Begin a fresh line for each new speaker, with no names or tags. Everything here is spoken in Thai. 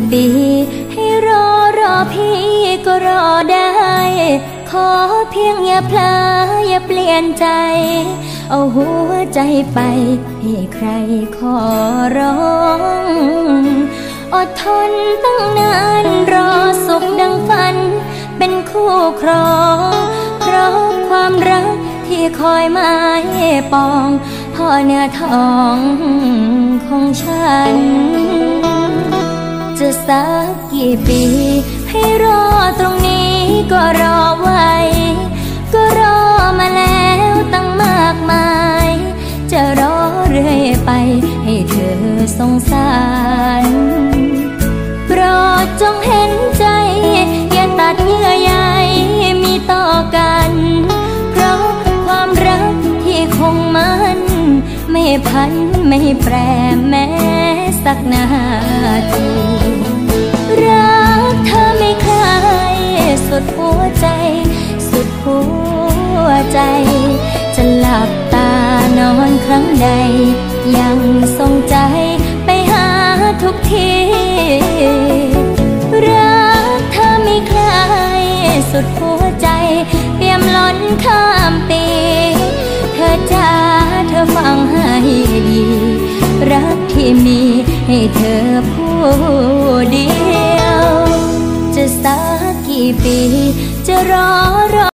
ปีให้รอพี่ก็รอได้ขอเพียงอย่าพลาอย่าเปลี่ยนใจเอาหัวใจไปให้ใครขอร้องอดทนตั้งนานรอสุขดังฝันเป็นคู่ครองเพราะความรักที่คอยหมายปองพ่อเนื้อทองของฉันจะสักกี่ปีให้รอตรงนี้ก็รอไว้ก็รอมาแล้วตั้งมากมายจะรอเรื่อยไปให้เธอสงสารโปรดจงเห็นใจอย่าตัดเยื่อใยมีต่อกันเพราะความรักที่คงมันไม่พันไม่แปรแม้สักนาทีรักเธอไม่คลายสุดหัวใจสุดหัวใจจะหลับตานอนครั้งใดยังทรงใจไปหาทุกทีรักเธอไม่คลายสุดหัวใจเปี่ยมล้นข้ามปีเธอจ้าเธอฟังให้ดีรักที่มีให้เธอผู้เดียวจะสักกี่ปีจะรอ